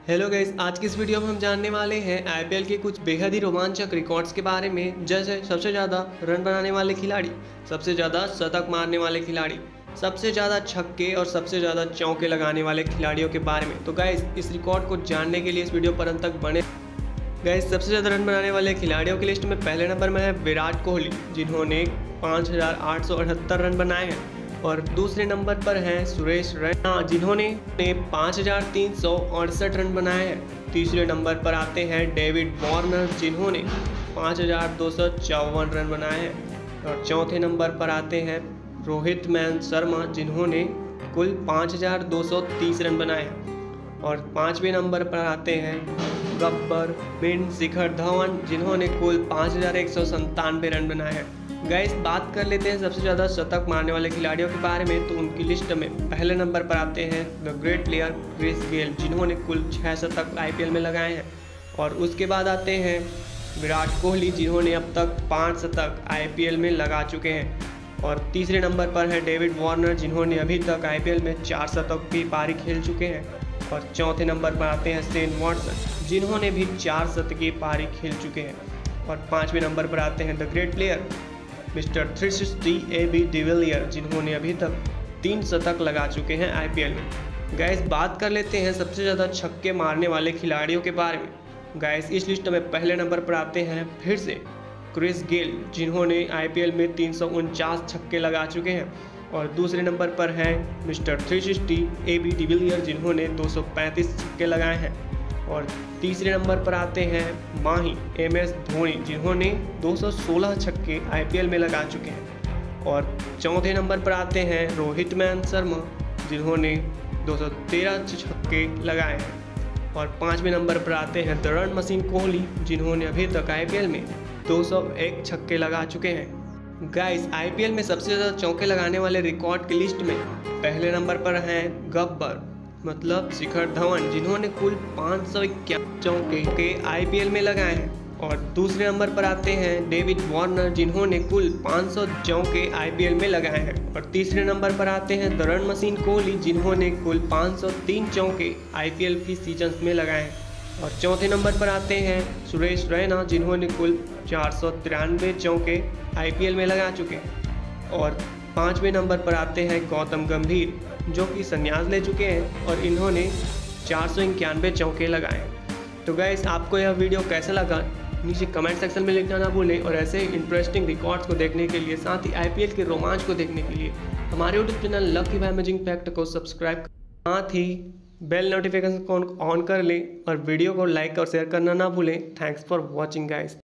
Hello guys, आज की इस वीडियो में हम जानने वाले हैं आईपीएल के कुछ बेहद ही रोमांचक रिकॉर्ड्स के बारे में, जैसे सबसे ज़्यादा रन बनाने वाले खिलाड़ी, सबसे ज़्यादा शतक मारने वाले खिलाड़ी, सबसे ज़्यादा छक्के और सबसे ज़्यादा चौके लगाने वाले खिलाड़ियों के बारे में। तो गाइस, इस रिकॉर्ड को जानने के लिए इस वीडियो पर अंत तक बने। गाइस, सबसे ज़्यादा रन बनाने वाले खिलाड़ियों की लिस्ट में पहले नंबर में है विराट कोहली, जिन्होंने 5,878 रन बनाए हैं। और दूसरे नंबर पर हैं सुरेश रैना, जिन्होंने 5,368 रन बनाए हैं। तीसरे नंबर पर आते हैं डेविड वार्नर, जिन्होंने 5,254 रन बनाए हैं। और चौथे नंबर पर आते हैं रोहित शर्मा, जिन्होंने कुल 5,230 रन बनाए हैं। और पाँचवें नंबर पर आते हैं गब्बर बिन शिखर धवन, जिन्होंने कुल 5,197 रन बनाए हैं। गाइस, बात कर लेते हैं सबसे ज़्यादा शतक मारने वाले खिलाड़ियों के बारे में। तो उनकी लिस्ट में पहले नंबर पर आते हैं the great player Chris Gayle, जिन्होंने कुल 6 शतक आईपीएल में लगाए हैं। और उसके बाद आते हैं विराट कोहली, जिन्होंने अब तक 5 शतक आईपीएल में लगा चुके हैं। और तीसरे नंबर पर है डेविड वार्नर, जिन्होंने अभी तक आईपीएल में 4 शतक की पारी खेल चुके हैं। और चौथे नंबर पर आते हैं शेन वॉटसन, जिन्होंने भी 4 शतक की पारी खेल चुके हैं। और पाँचवें नंबर पर आते हैं the great player mister 360 AB de Villiers, जिन्होंने अभी तक 3 शतक लगा चुके हैं आईपीएल में। गाइस, बात कर लेते हैं सबसे ज़्यादा छक्के मारने वाले खिलाड़ियों के बारे में। गाइस, इस लिस्ट में पहले नंबर पर आते हैं फिर से क्रिस गेल, जिन्होंने आईपीएल में 349 छक्के लगा चुके हैं। और दूसरे नंबर पर है मिस्टर 360 AB डिविलियर, जिन्होंने 235 छक्के लगाए हैं। और तीसरे नंबर पर आते हैं माही MS धोनी, जिन्होंने 216 छक्के आईपीएल में लगा चुके हैं। और चौथे नंबर पर आते हैं रोहित शर्मा, जिन्होंने 213 छक्के लगाए हैं। और पाँचवें नंबर पर आते हैं द रन मशीन कोहली, जिन्होंने अभी तक आईपीएल में 201 छक्के लगा चुके हैं। गाइस, आईपीएल में सबसे ज़्यादा चौके लगाने वाले रिकॉर्ड की लिस्ट में पहले नंबर पर हैं गब्बर मतलब शिखर धवन, जिन्होंने कुल 551 चौके के आईपीएल में लगाए हैं। और दूसरे नंबर पर आते हैं डेविड वार्नर, जिन्होंने कुल 500 चौके आईपीएल में लगाए हैं। और तीसरे नंबर पर आते हैं द रन मशीन कोहली, जिन्होंने कुल 503 चौके आईपीएल की सीजन्स में लगाए हैं। और चौथे नंबर पर आते हैं सुरेश रैना, जिन्होंने कुल 493 चौके आईपीएल में लगा चुके हैं। और पाँचवें नंबर पर आते हैं गौतम गंभीर, जो कि संन्यास ले चुके हैं और इन्होंने 491 चौके लगाए। तो गाइस, आपको यह वीडियो कैसा लगा नीचे कमेंट सेक्शन में लिखना ना भूलें। और ऐसे ही इंटरेस्टिंग रिकॉर्ड्स को देखने के लिए, साथ ही आईपीएल के रोमांच को देखने के लिए हमारे YouTube channel lucky by amazing fact को सब्सक्राइब, साथ ही बेल नोटिफिकेशन को ऑन कर लें और वीडियो को लाइक और शेयर करना ना भूलें। Thanks for watching guys.